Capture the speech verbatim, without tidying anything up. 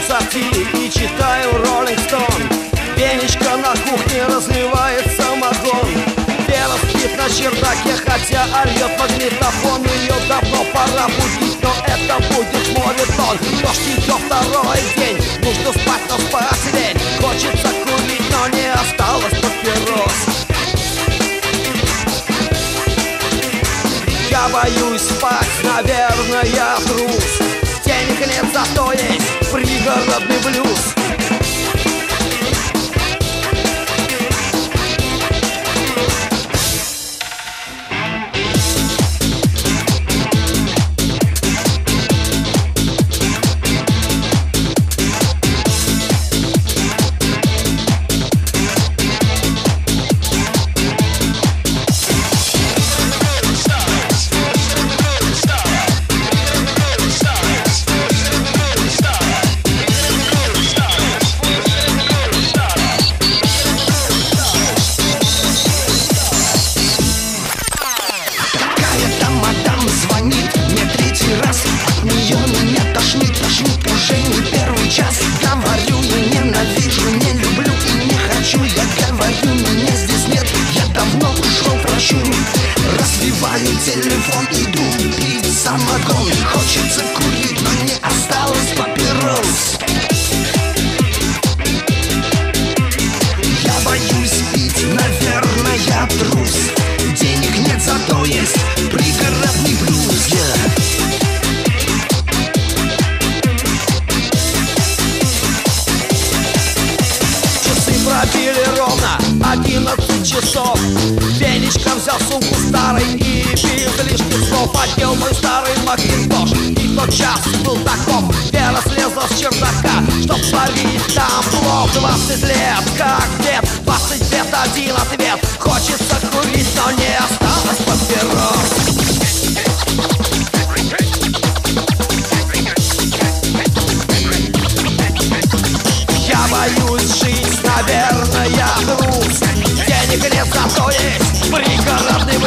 сорти и читаю Rolling Stone. Пенечка на кухне разливает самогон. Вера спит на чердаке, хотя орёт магнитофон. Ее давно пора будить, но это будет моветон. Дождь идет второй день, нужно спать, но спать лень. Хочется курить, но не осталось папирос. Я боюсь спать, наверное, я трус. Денег нет, зато есть пригородный блюз. Телефон, иду пить самогон. Хочется курить, но не осталось папирос. Я боюсь пить, наверное, я трус. Денег нет, зато есть пригородный блюз. Yeah. Пробили ровно одиннадцать часов. Пенечка взял сумку старой и без лишних слов одел мой старый макинтош. И тот час был таков. Вера слезла с чердака, чтоб сварить там плов. Двадцать лет, как дед, двадцать лет, один ответ. Хочется курить, но не осталось папирос. Я боюсь жить, наверное, я трус. Денег нет, зато есть пригородный